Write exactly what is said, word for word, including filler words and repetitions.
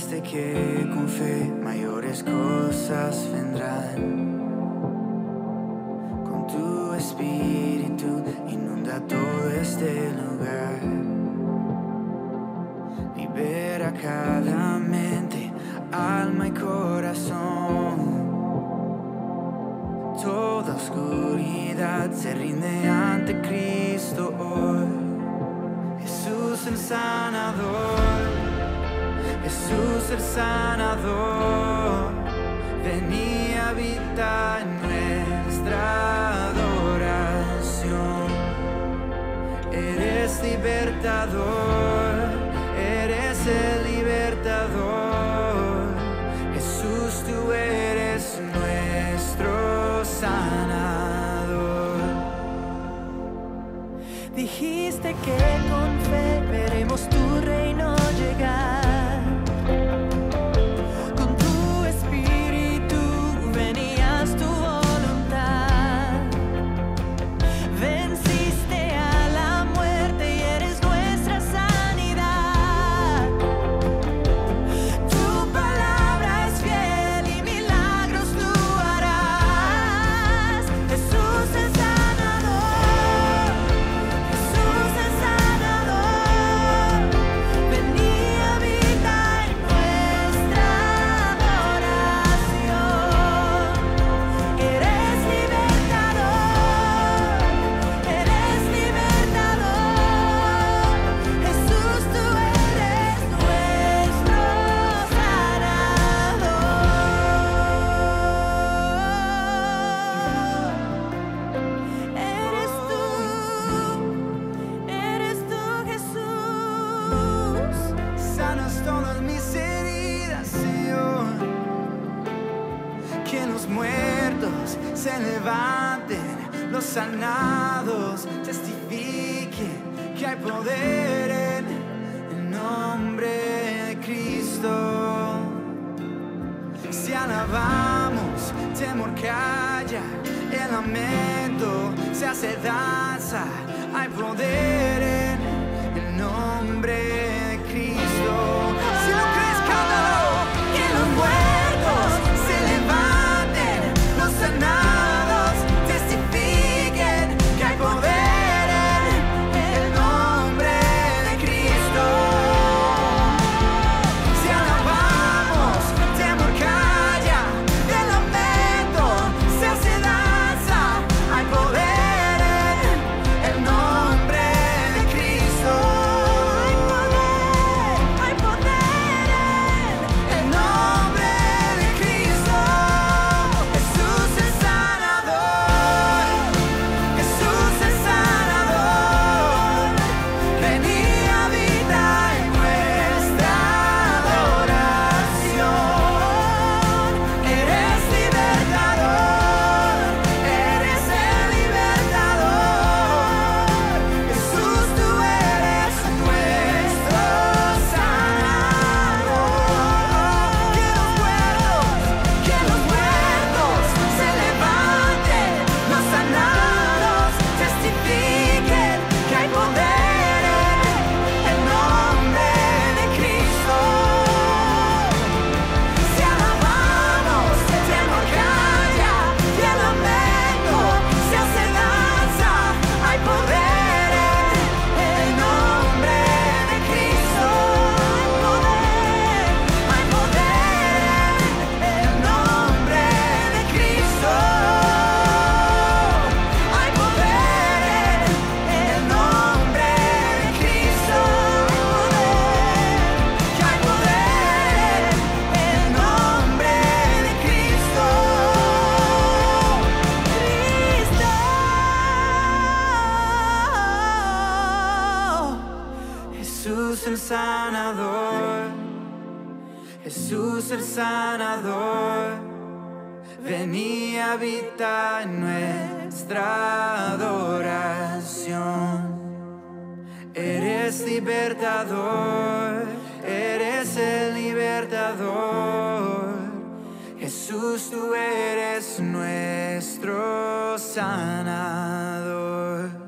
dijiste que con fe mayores cosas vendrán. Con tu espíritu inunda todo este lugar. Libera cada mente, alma y corazón. Toda oscuridad se rinde ante Cristo hoy. Jesús el sanador, Jesús el sanador, ven y habita en nuestra adoración. Eres libertador, eres el libertador. Jesús, tú eres nuestro sanador. Dijiste que con fe veremos tu reino llegar. Con tu espíritu venías tu voluntad. Venciste a la muerte y eres nuestra sanidad. Tu palabra es fiel y milagros tú harás. Jesús el sanador, Jesús el sanador, ven y habita en nuestra adoración. Eres libertador, eres libertador. Jesús, tú eres nuestro sanador. Eres tú, eres tú, Jesús. Sanas todas mis heridas, Señor. Que los muertos se levanten, los sanados testifiquen que hay poder en el nombre de Cristo. Si alabamos, temor calla, el lamento se hace danza. Hay poder en el nombre de Cristo. Si lo crees, cántalo. Que los muertos se levanten, los sanados testifiquen que hay poder en el nombre de Cristo. Si alabamos, temor calla, el lamento se hace danza. Hay poder en el nombre de Cristo. Hay poder El nombre de Cristo. Jesús el sanador, Jesús el sanador, ven y habita en nuestra adoración. Eres libertador, eres el libertador. Jesús, tú eres nuestro sanador. Que los muertos, que los muertos se levanten, los sanados testifiquen que hay poder en el nombre de Cristo. Si alabamos, temor calla y el lamento se hace danza. Hay poder en el nombre de Cristo. Hay poder en el nombre de Cristo. Hay poder en el nombre de Cristo. Que hay poder en el nombre de Cristo. Cristo. Jesús el sanador, Jesús el sanador, ven y habita en nuestra adoración. Eres libertador, eres el libertador. Jesús, tú eres nuestro sanador.